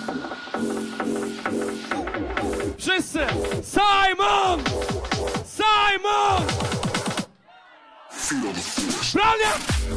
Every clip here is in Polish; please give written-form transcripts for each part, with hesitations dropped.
Wszyscy! Simon! Simon! Brania!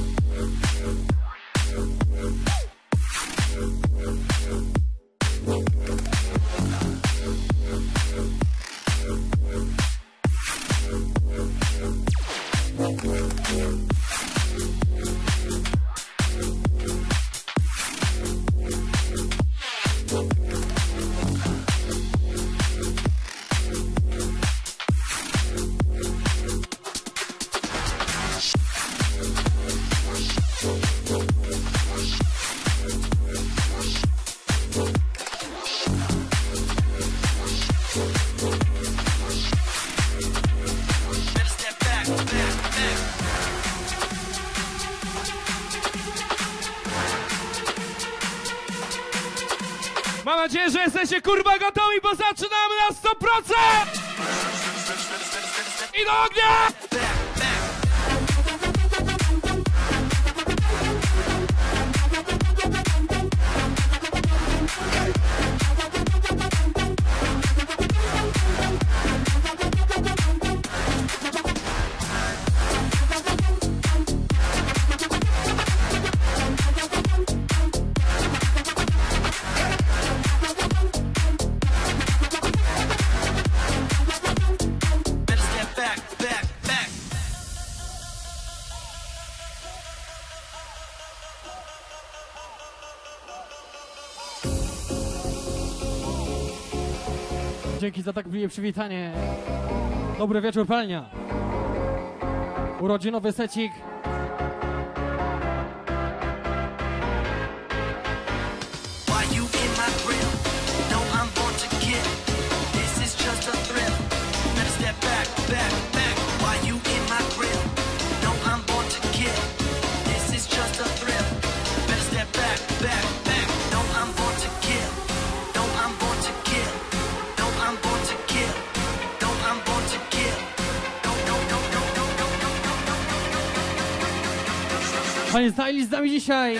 Mam nadzieję, że jesteście kurwa gotowi, bo zaczynamy na 100%! I do ognia! Dzięki za tak miłe przywitanie. Dobry wieczór, Pelnia. Urodzinowy secik. Panie Stylist z nami dzisiaj.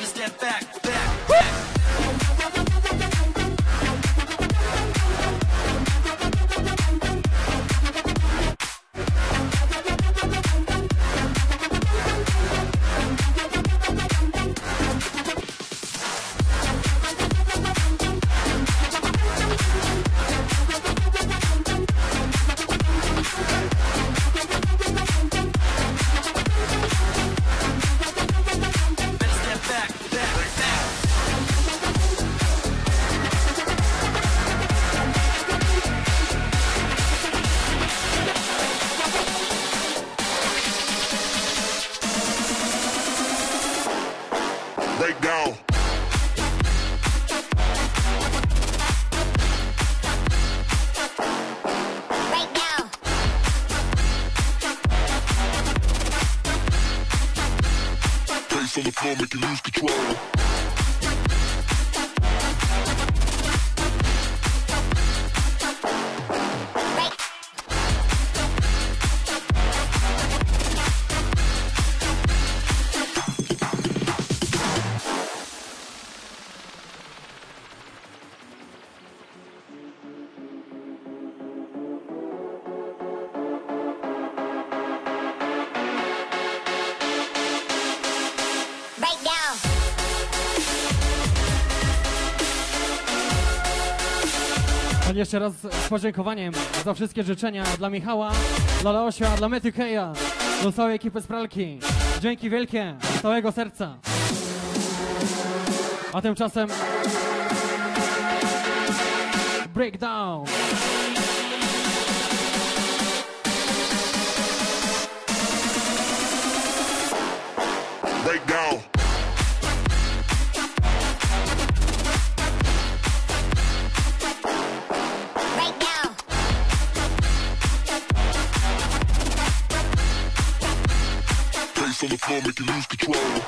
On the floor, make you lose control. Jeszcze raz z podziękowaniem za wszystkie życzenia dla Michała, dla Leosia, dla Mety Keja, do całej ekipy z pralki. Dzięki wielkie, z całego serca. A tymczasem Breakdown. Breakdown. On the floor, make you lose control.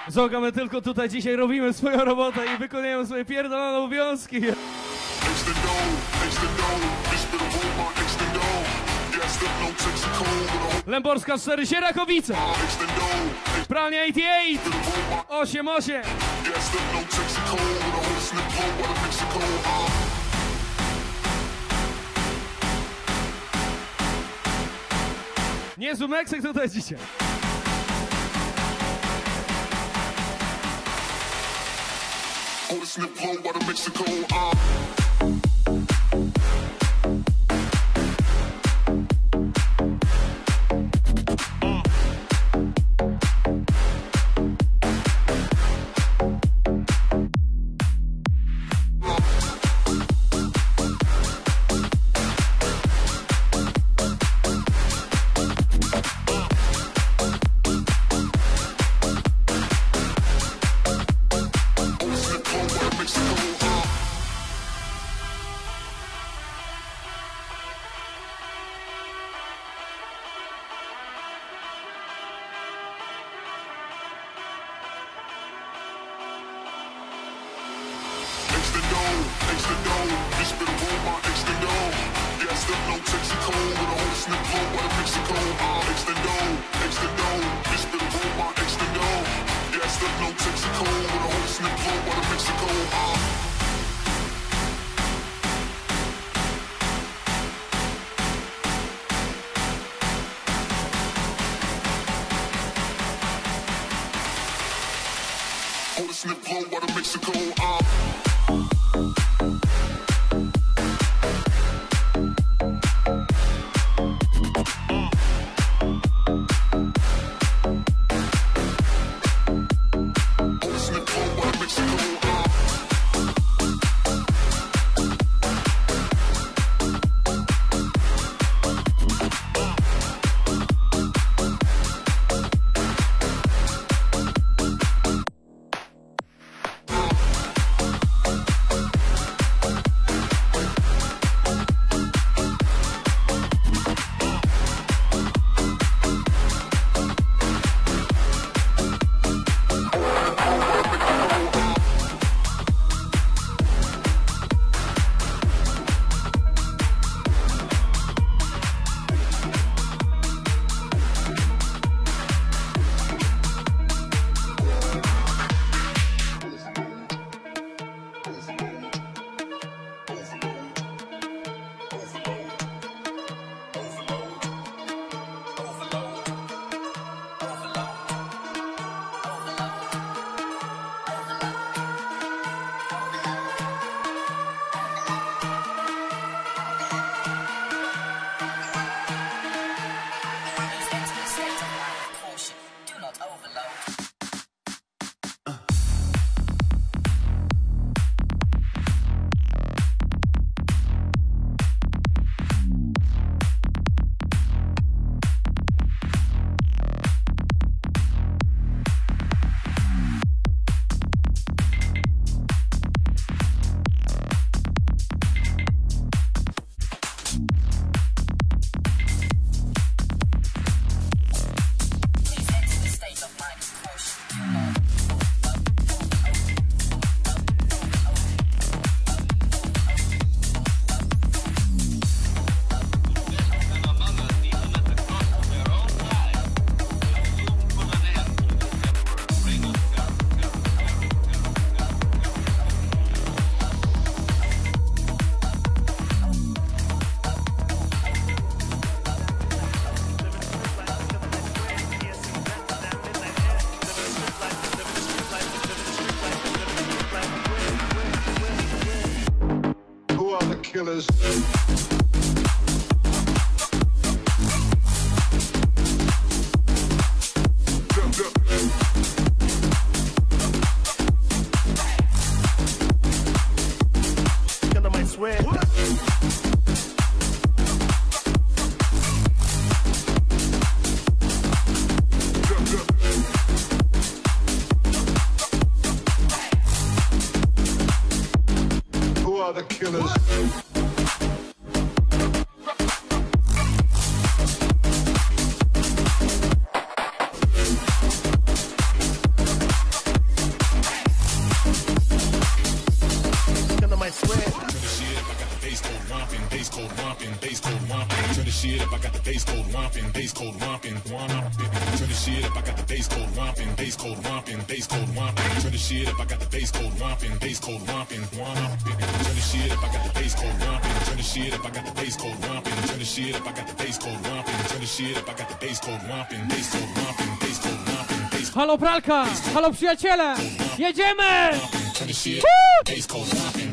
Zoga, my tylko tutaj dzisiaj robimy swoją robotę i wykonujemy swoje pierdolone obowiązki. Extendo, this bit of robot, extendo. Yeah, step no Texaco with a Lęborska 4, Sierakowice. extendo. Pralnia 88, 88. Yeah, step no Texaco with a whole snip flow out of Mexico. Niezły Meksyk tutaj dzisiaj. Whole snip flow out of Mexico. Whole snip flow out of Mexico. Extendo, this bit of robot, extendo. Yeah, step no Texaco with a whole snip flow out of Mexico. Extendo, this bit of robot, extendo. Yeah, step no Texaco with a whole snip flow out of Mexico. Whole snip flow out of Mexico. Whole snip flow out of Mexico. killers. Killer might swear. Who are the killers? the shit up, I got the bass code romping, bass code romping, turn the shit up, I got the bass code romping, bass code romping, bass code romping, turn the shit up, I got the bass code romping, bass code romping, turn the shit up, I got the bass code romping, turn the shit up, I got the bass code romping, turn the shit up, I got the bass code romping, turn the shit up, I got the bass code romping, bass code romping, bass code romping, bass Halo pralka, halo przyjaciele, jedziemy! turn the shit, bass code romping.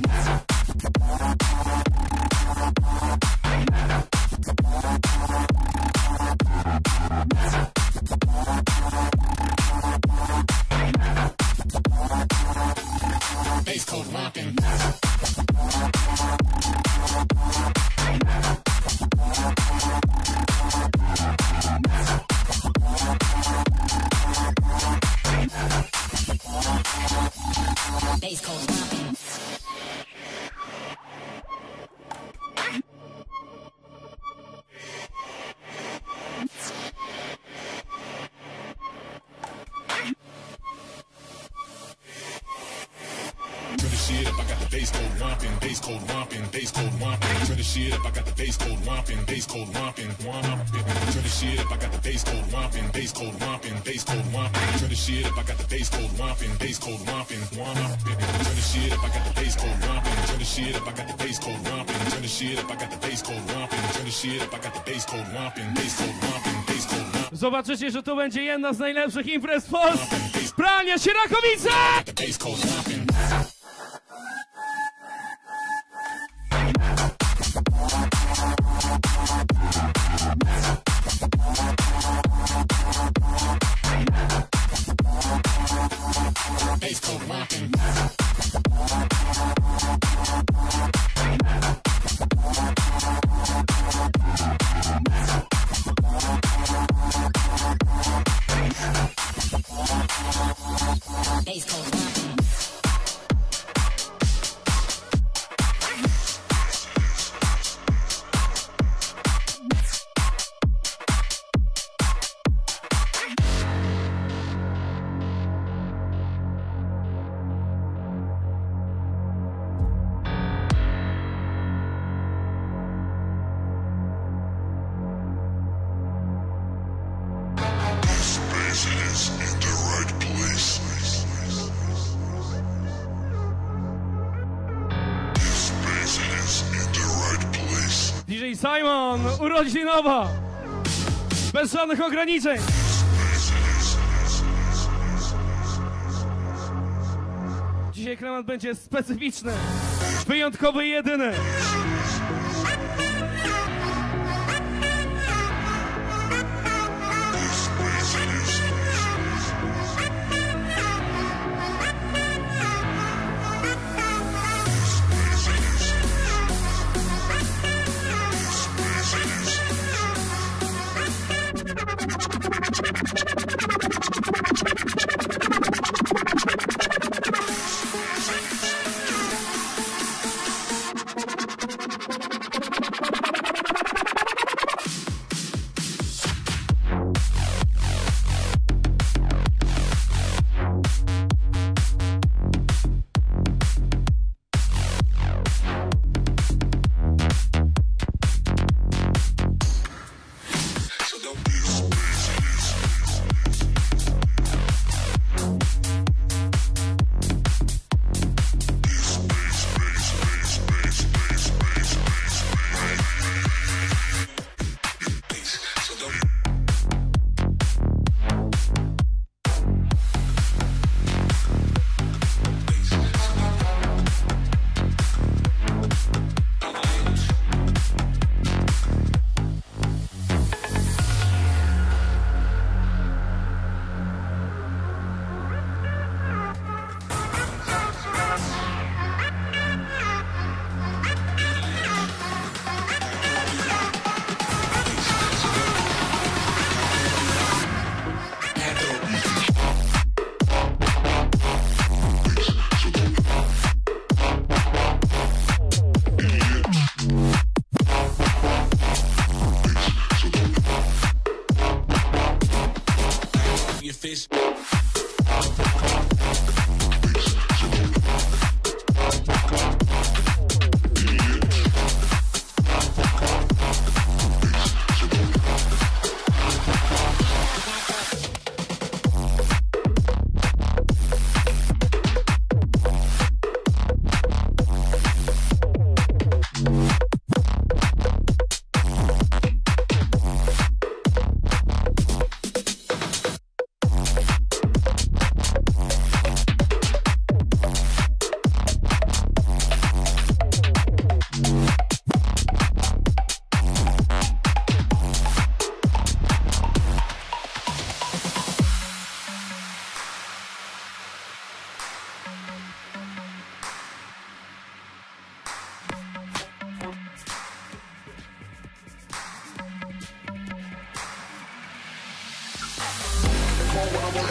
Bass code romping. Bass code romping. Turn the shit up, I got the bass code romping, bass code romping, bass code romping. Turn the shit up, I got the bass code romping, bass code romping, turn the shit up, I got the bass code romping, bass code romping, bass code romping. Turn the shit up, I got the bass code romping, bass code romping, turn the shit up, I got the bass code romping, turn the shit up, I got the bass code romping, turn the shit up, I got the bass code romping, turn the shit up, I got the bass code romping, bass code romping, bass code romping. Zobaczycie, że to będzie jedna z najlepszych imprez w Polsce. Pralnia Sierakowice! The bass code romping. Bass code romping. Bass code romping. Space is in the right place. Space is in the right place. DJ Simon, urodzinowa! Bez żadnych ograniczeń! Dzisiaj klimat będzie specyficzny, wyjątkowy i jedyny.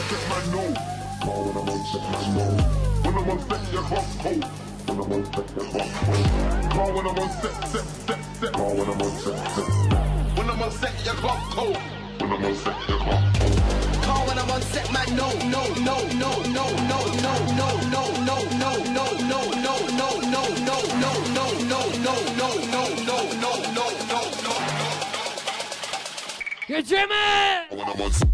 set, man, no. Call when I'm on set, man, no. When I'm on set, you're hot cold. When I'm on set, you're hot cold. Call when I'm on set. Call when I'm on set. When I'm on set, you're hot cold. When I'm on set, you're hot cold. Call when I'm on set, man. No. Jedziemy! When I'm on set.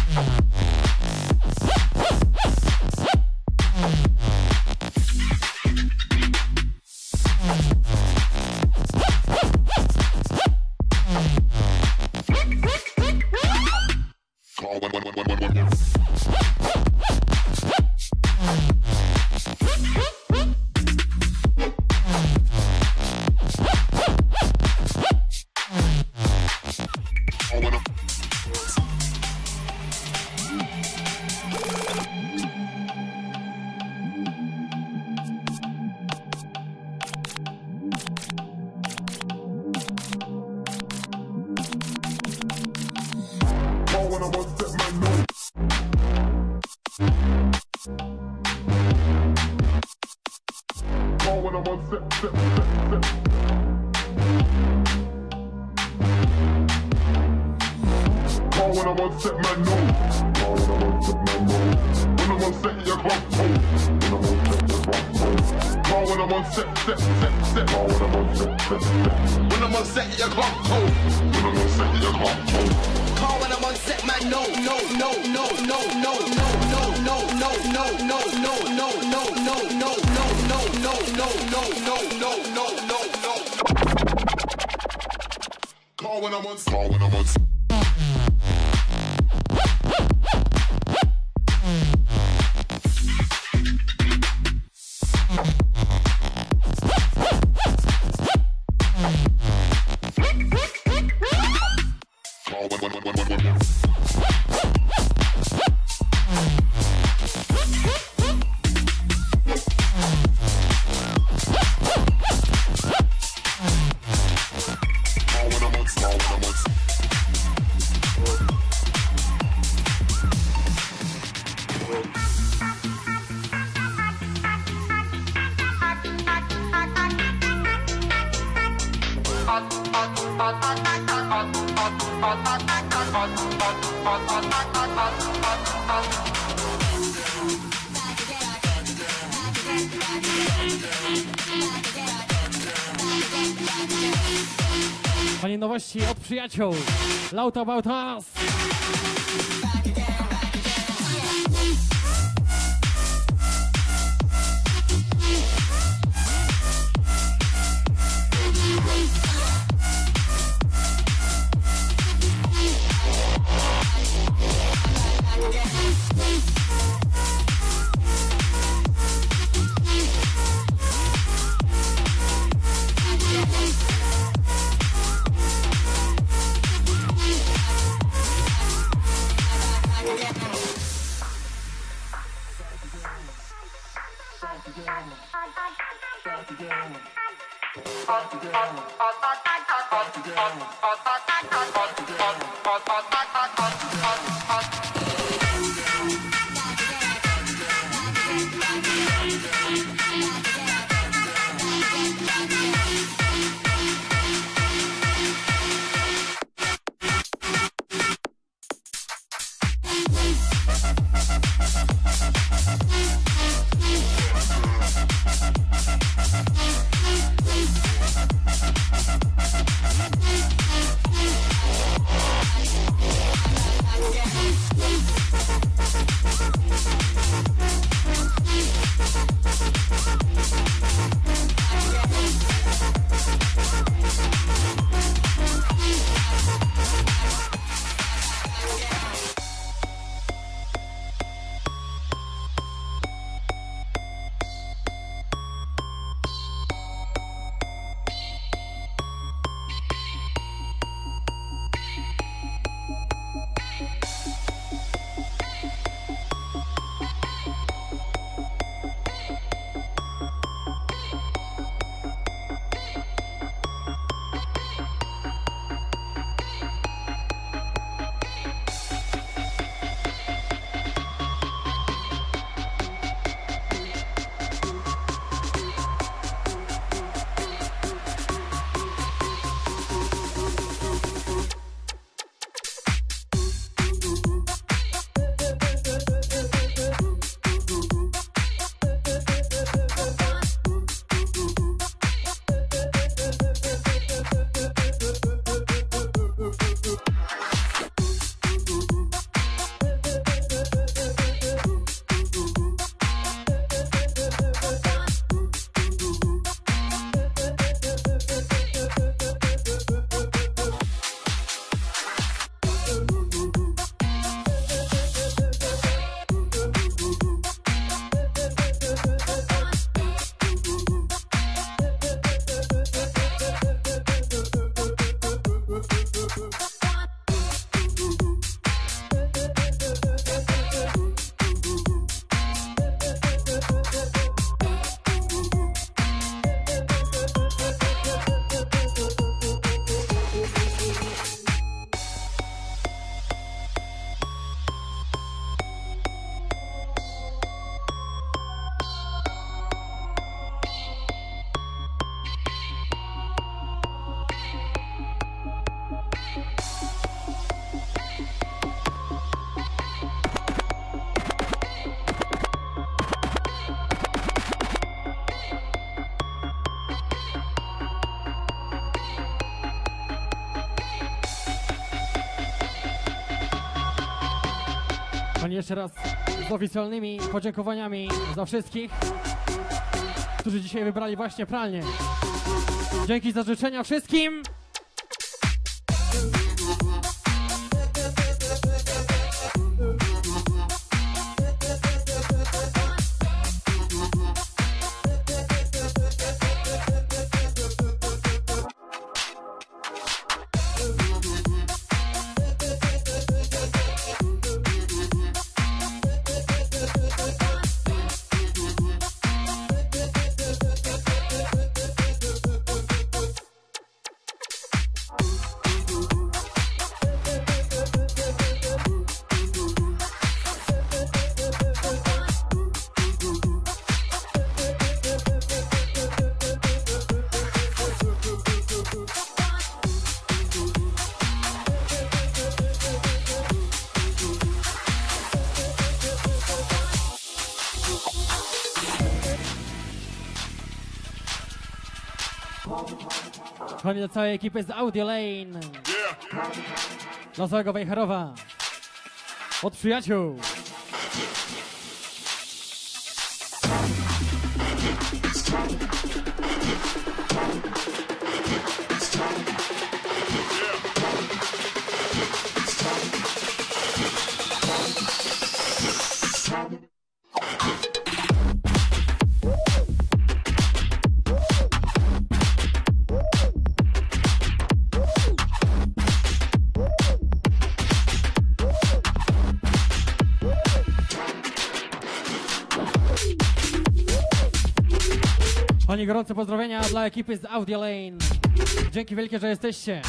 Panie nowości od przyjaciół. Loud About Us. Kochani, jeszcze raz z oficjalnymi podziękowaniami za wszystkich, którzy dzisiaj wybrali właśnie pralnię. Dzięki za życzenia wszystkim! Kochani, do całej ekipy z Audio Lane, dla całego Wejherowa, od przyjaciół. Pani, gorące pozdrowienia dla ekipy z Audio Lane. Dzięki wielkie, że jesteście.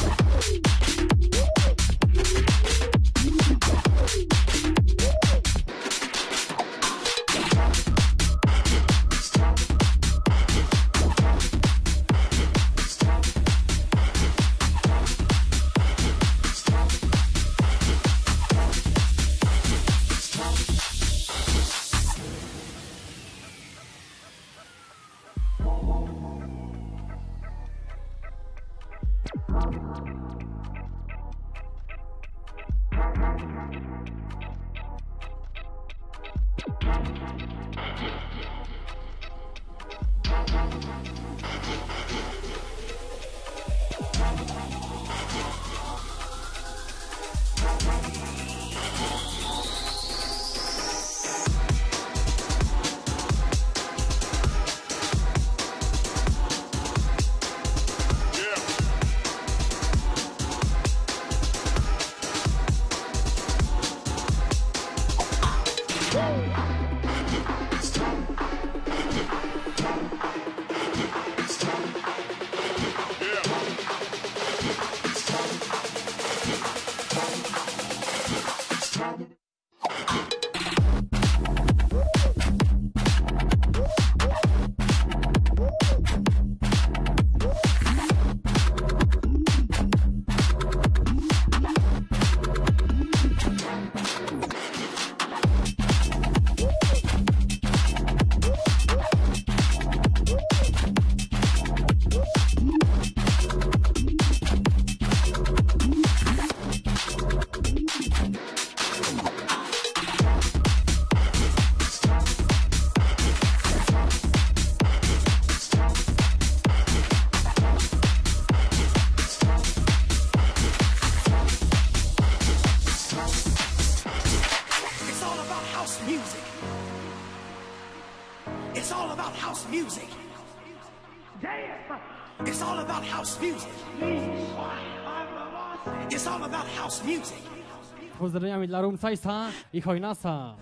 Pozdrowieniami dla Rumcajsa i Hojnasa.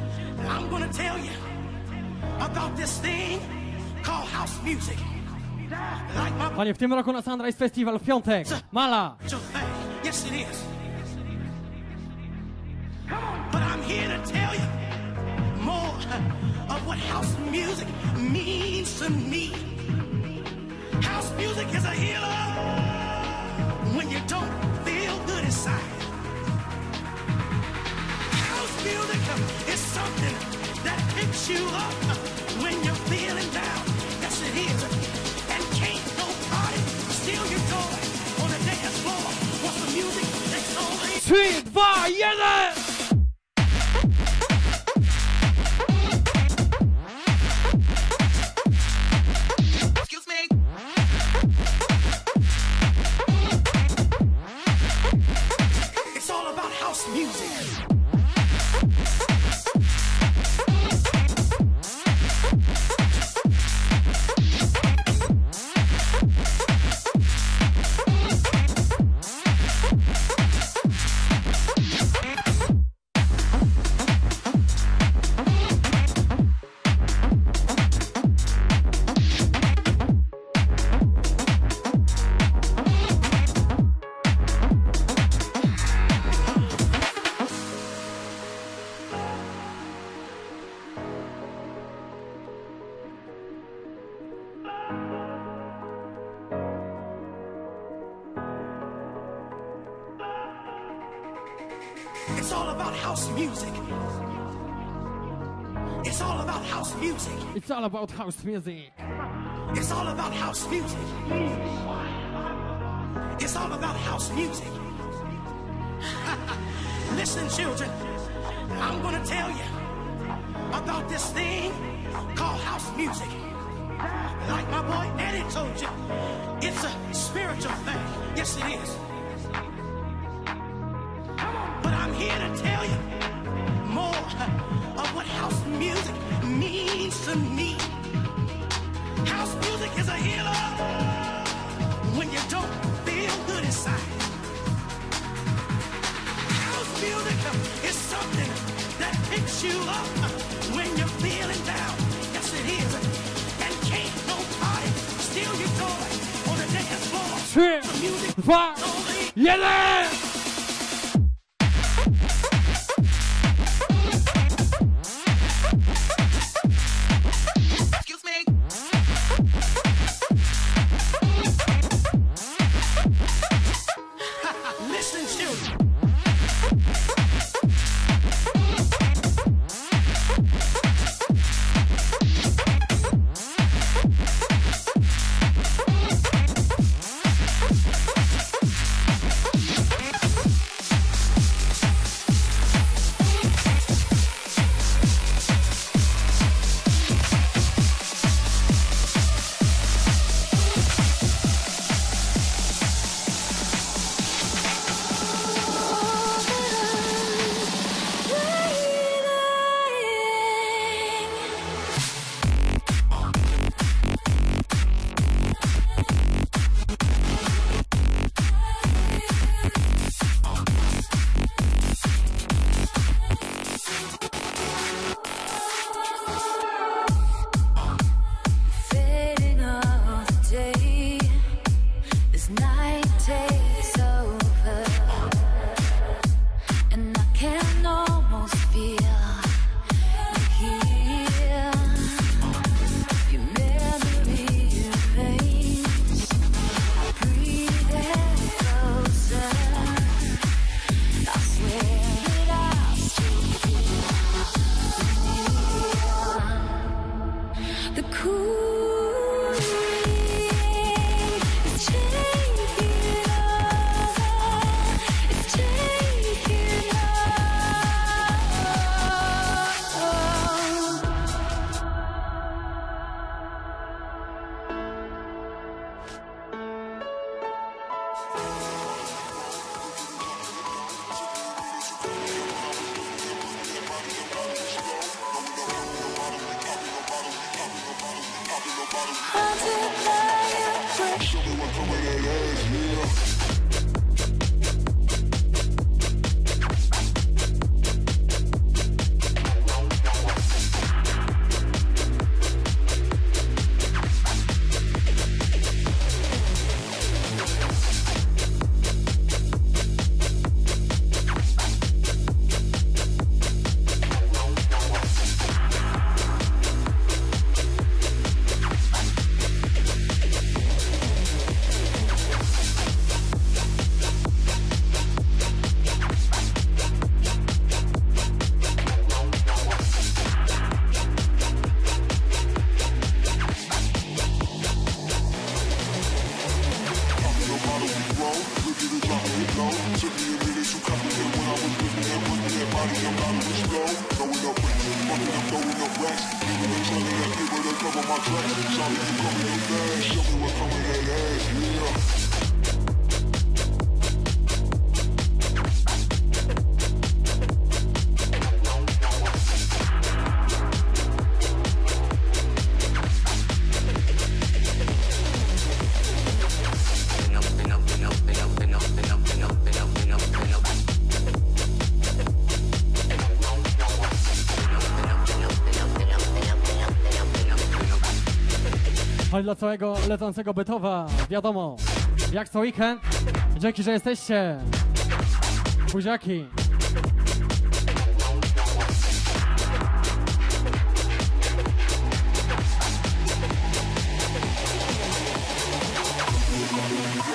I'm gonna tell you about this thing called house music. Like my Panie, w tym roku na Sunrise Festival w piątek. Mala. Yes, it is. But I'm here to tell you more of what house music means to me. House music is a healer when you don't feel good inside. House music is something that picks you up when you're feeling down. Yes, it is. And can't nobody steal your joy on the dance floor once the music takes over. 3, 2, 1! house music. It's all about house music. It's all about house music. It's all about house music. It's all about house music. Listen, children, I'm gonna tell you about this thing called house music. Like my boy Eddie told you, it's a spiritual thing. Yes, it is. But I'm here to tell you more of what house music means to me. House music is a healer when you don't feel good inside. House music is something that picks you up when you're feeling down. Yes, it is. And can't nobody steal your joy on the dance floor. 3, 2, 1. Listen, children. Fading of the day as night takes over, and I can almost feel you here. Your memory erased. I breathe in closer. I swear that I still feel the cool is taking over. It's taking over. Haunted by your breath. Show me what come with that ass, yeah. Chodź dla całego lecącego Bytowa, wiadomo, jak co weekend. Dzięki, że jesteście. Buziaki.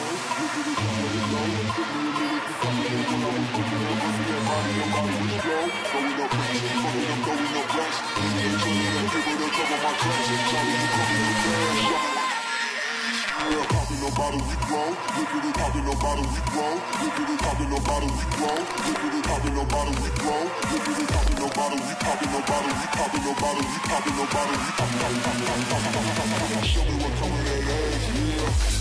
Go. bottle, we grow. Look at it, popping no bottle, we grow. Look at it, popping no bottle, we grow. Look at it, popping no bottle, we grow. Look at it, popping no bottle, we popping no bottle, we popping no bottle, we popping no bottle, we popping. Show me what coming that ass, yeah.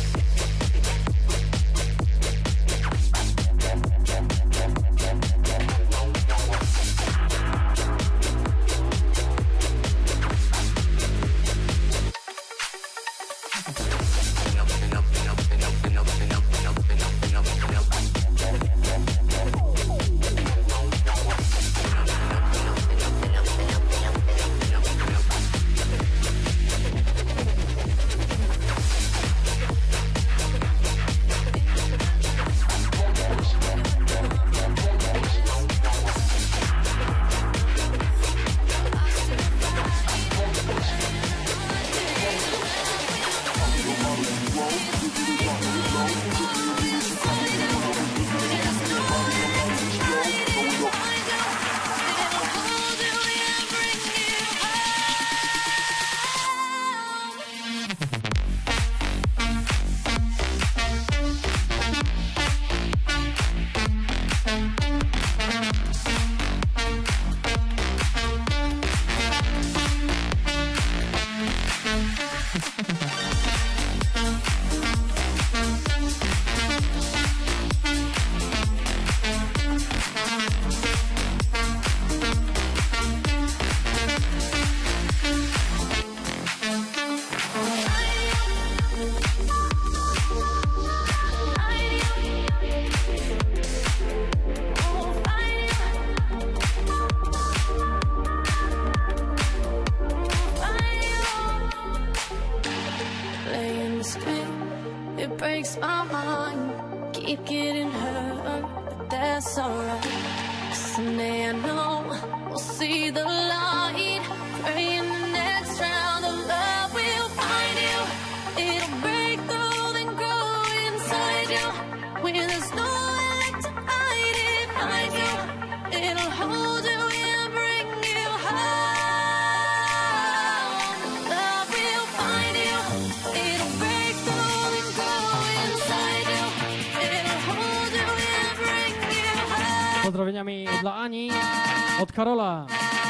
Pozdrowieniami dla Ani od Karola.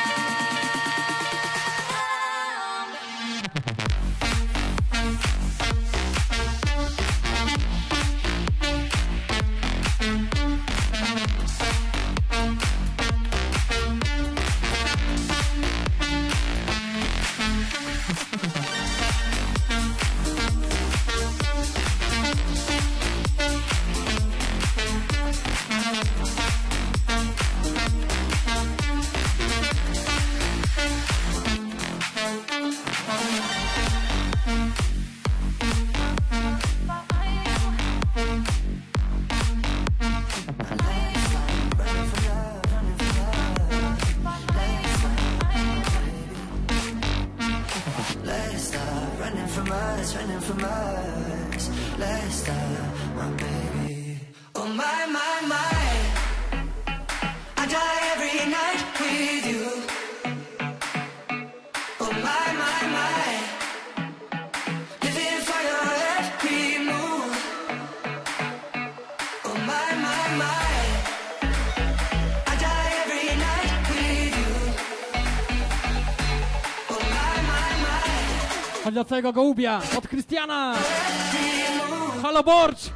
A dla całego Gołubia od Krystiana. Halo Borcz!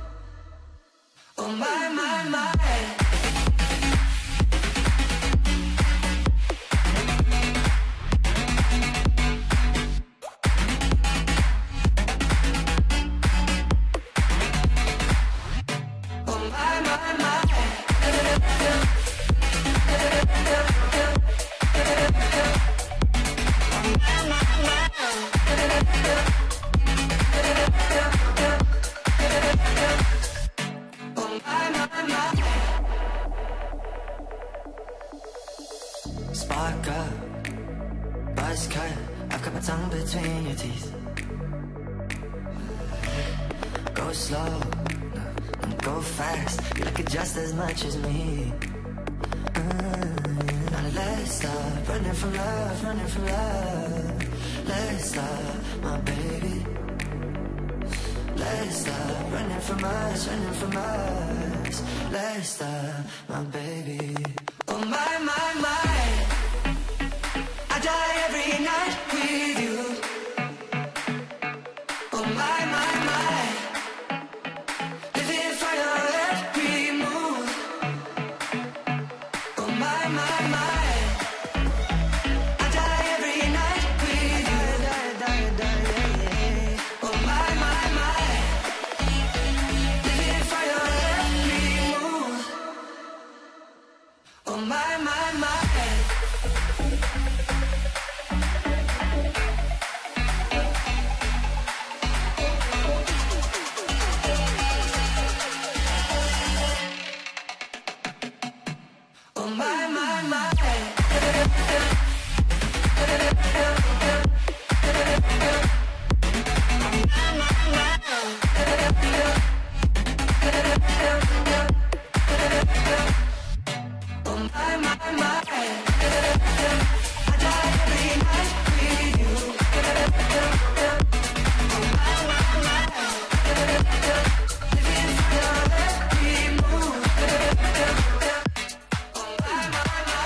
Spark up, buzz cut. I've got my tongue between your teeth. Go slow, and go fast. You like it just as much as me. Now let's stop running from love, running from love. Let's stop, my baby. Let's Let's stop running from us, running from us. Let's stop, my baby. Oh my, my, my. I die every night with you. Oh my, my, my. Living for your every move. Oh my, my, my. I die every night with you. Die, yeah. Oh my, my, my. Living for your every move. Oh my, my, my. Oh my, my, my. Oh my, my, my. I die every night with you. Oh my, my, my. Living for your every move. Oh my, my, my.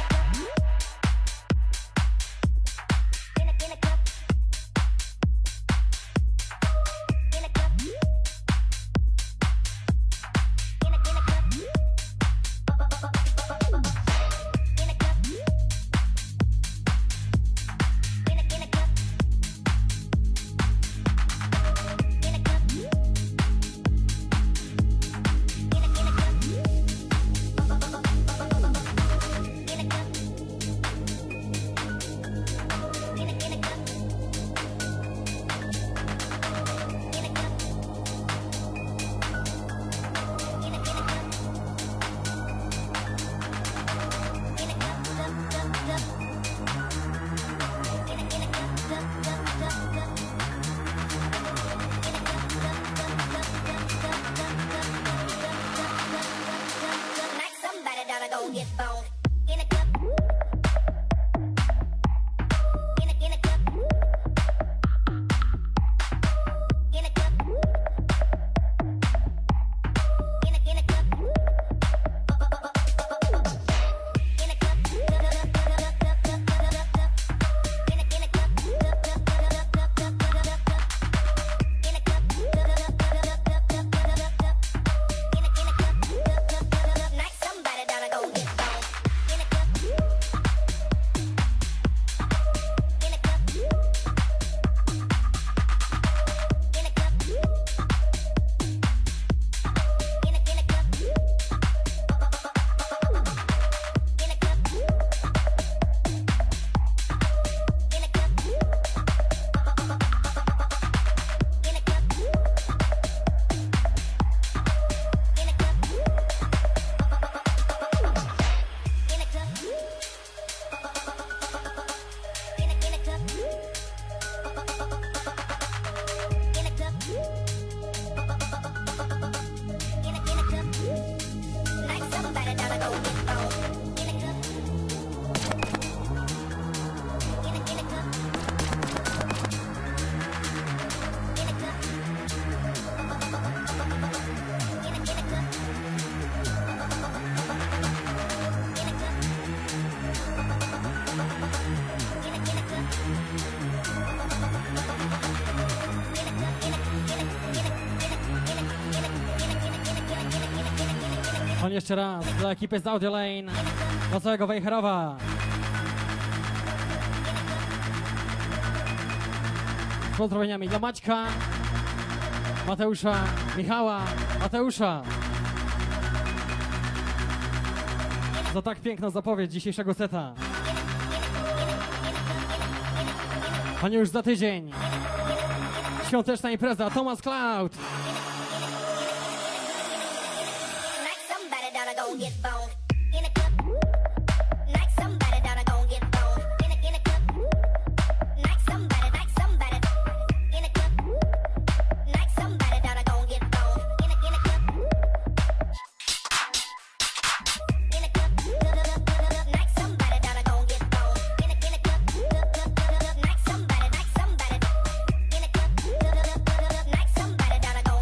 Like somebody that go get boned. In a club. In a club. In a club. In a club. In a Like somebody that go get boned. In a club. In a club. In a club. In a club. In a club. In a club. Like somebody that go get boned. In a club. In a club. In a club. In a club. On jeszcze raz dla ekipy z Audio Lane, dla całego Wejherowa. Z pozdrowieniami dla Maćka, Mateusza, Michała, Mateusza. Za tak piękną zapowiedź dzisiejszego seta. A nie już za tydzień. Świąteczna impreza Thomas Cloud. Like somebody that go get boned. In a club. Like somebody that go get boned. In a club. Like somebody. In a club. Like somebody that go get boned. In a club. In a club. Like somebody that go get boned. In a club. Like somebody. In a club. Like somebody that go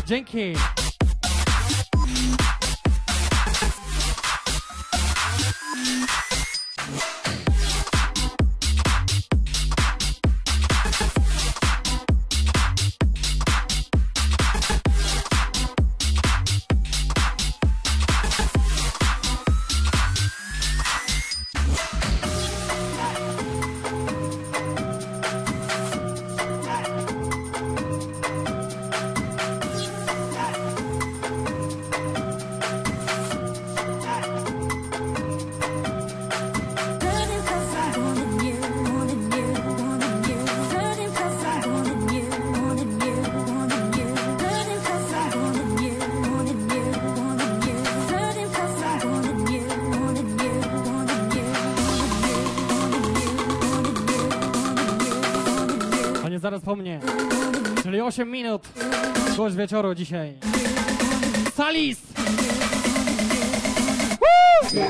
Dzięki. Zaraz po mnie, czyli 8 minut, gość wieczoru dzisiaj. Salis! Woo!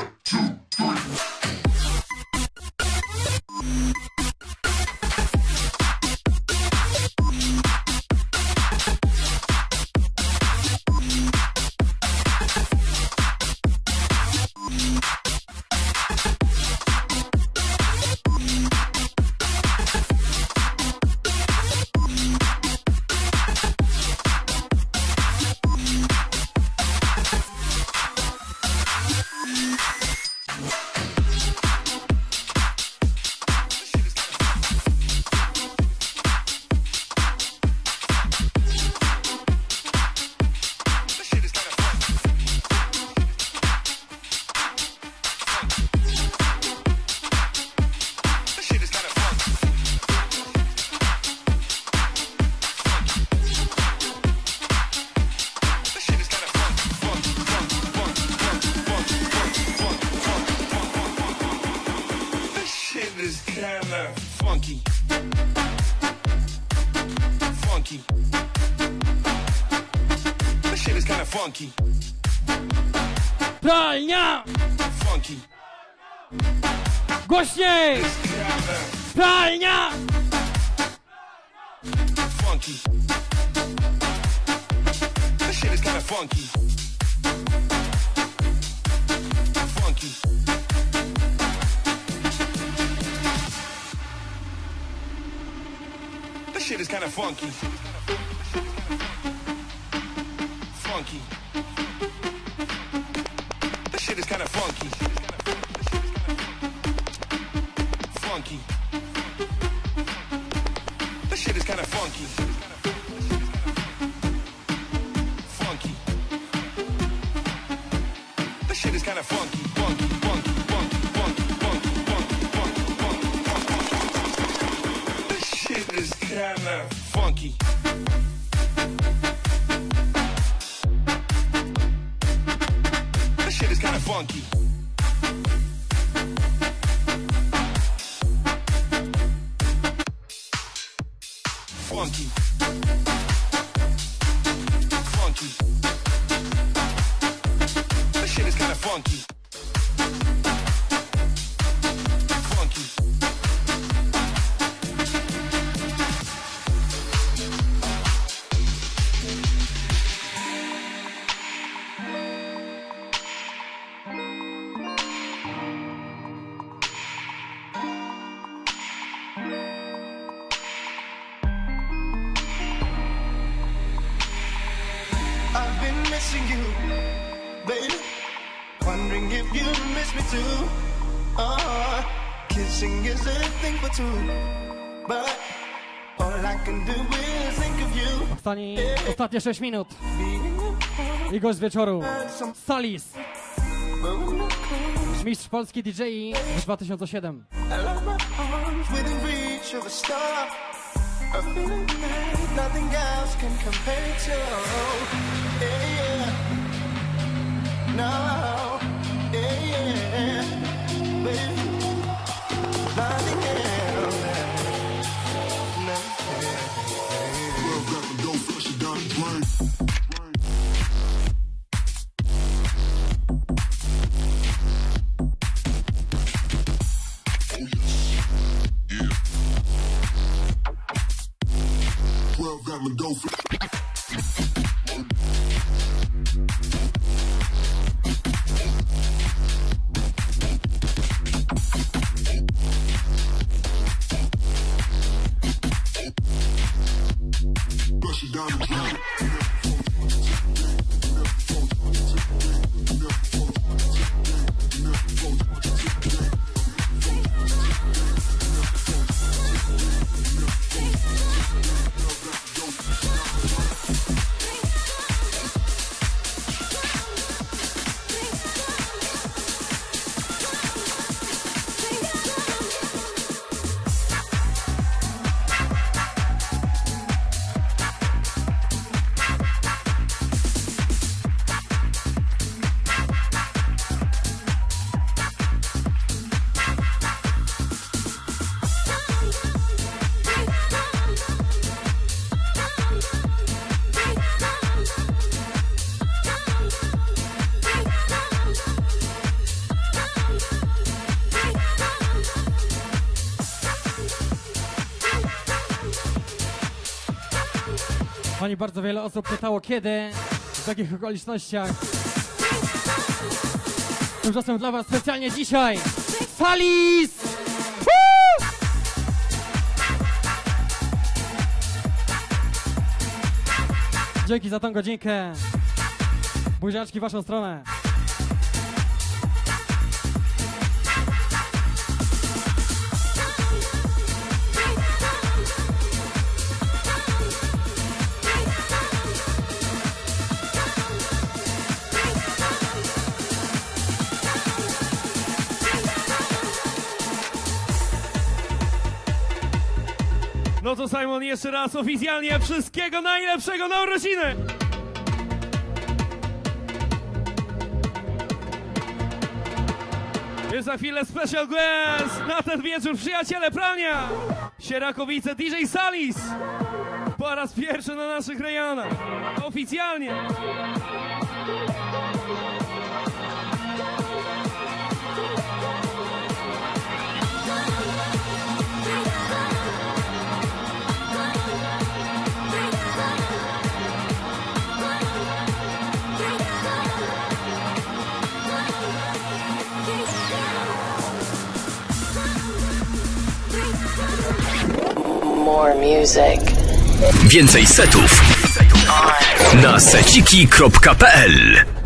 Pralnia! Głośniej! Pralnia! This shit is kind of funky. Funky. This shit is kind of funky. Funky. This shit is kind of funky. Funky. This shit is kind of funky. Funky. Funky. Funky. Funky. Funky. Funky. Funky. Funky. This shit is kind of funky. This shit is kind of funky. Funky. Funky. This shit is kind of funky. Funky. I've been missing you, baby. Wondering if you miss me too. Kissing is a thing for two, but all I can do is think of you. Ostatnie 6 minut. I gość wieczoru. Salis. Mistrz Polski DJ w 2007. A feeling that nothing else can compare to. Yeah. No. Yeah. Baby. Nothing else. No. Well, got the dope, flush it down the drain. Got me go for Pani bardzo wiele osób pytało, kiedy, w takich okolicznościach. Tymczasem dla was specjalnie dzisiaj Salis! Woo! Dzięki za tą godzinkę. Buziaczki w waszą stronę. No to Simon, jeszcze raz oficjalnie wszystkiego najlepszego na urodziny! Jest za chwilę special guest na ten wieczór, przyjaciele prania! Sierakowice DJ Salis! Po raz pierwszy na naszych rejonach. Oficjalnie! More music. Więcej setów na seciki.pl